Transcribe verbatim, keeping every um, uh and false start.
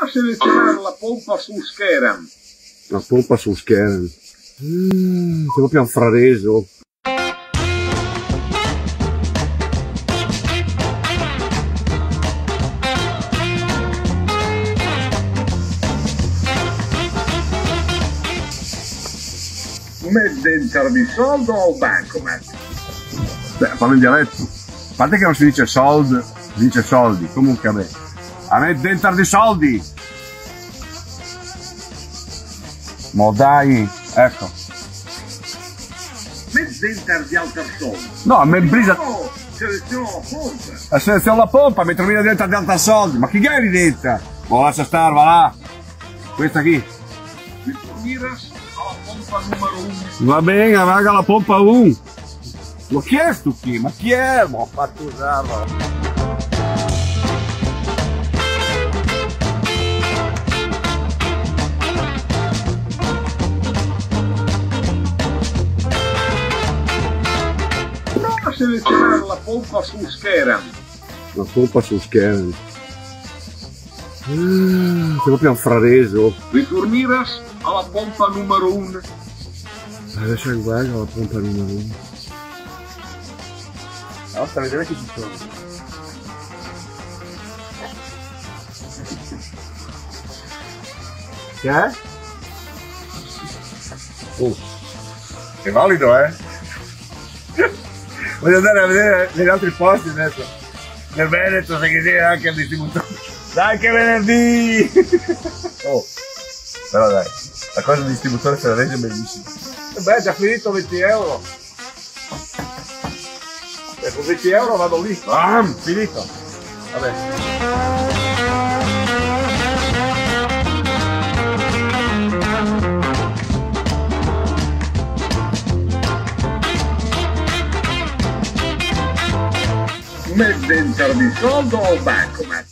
selezionare la pompa su schermo. La pompa su schermo. Mm, sei proprio infrareso. Metti dentro di soldo o bancomat? Beh, parlo in dialetto. A parte che non si dice sold, si dice soldi. Comunque a me. A me dentro di soldi. Ma dai, ecco. Metti dentro di altro soldo. No, a me brisa. No, seleziono la pompa. La seleziono la pompa, mi trovi dentro di altri soldi. Ma chi gari dentro? Ma lascia stare, va là. Questa qui. Mi miras alla pompa numero uno. Va bene, raga, la pompa uno. L'ho chiesto chi? Ma chi è? Ma ho fatto usarla. Selezionare la pompa su schermo. La pompa su schermo. Mm, sei proprio infrareso. Ritorniras alla pompa numero uno. Adesso guarda la pompa numero uno. No, sta vedendo che ci sono. Che è? Oh, è valido, eh? Voglio andare a vedere negli altri posti adesso. Nel Veneto, se che sia anche il distributore. Dai che venerdì! Oh, però dai, la cosa del distributore ferrarese è bellissima. E beh, è già finito venti euro. E con venti euro vado lì. Bam, finito. Vabbè. Metti dentro di soldo o bancomat?